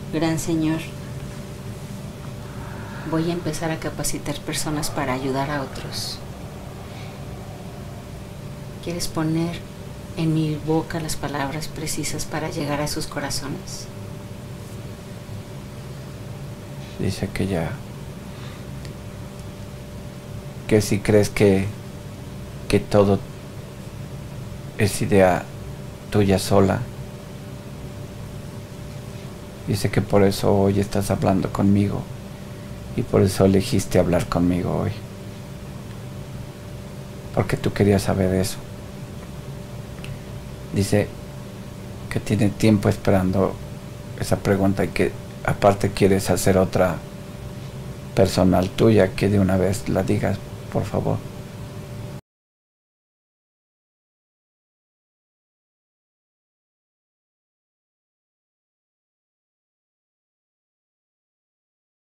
Gran Señor, voy a empezar a capacitar personas para ayudar a otros. ¿Quieres poner en mi boca las palabras precisas para llegar a sus corazones? Dice que si crees que todo es idea tuya sola, dice que por eso hoy estás hablando conmigo y por eso elegiste hablar conmigo hoy, porque tú querías saber eso. Dice que tiene tiempo esperando esa pregunta y que aparte quieres hacer otra personal tuya, que de una vez la digas, por favor.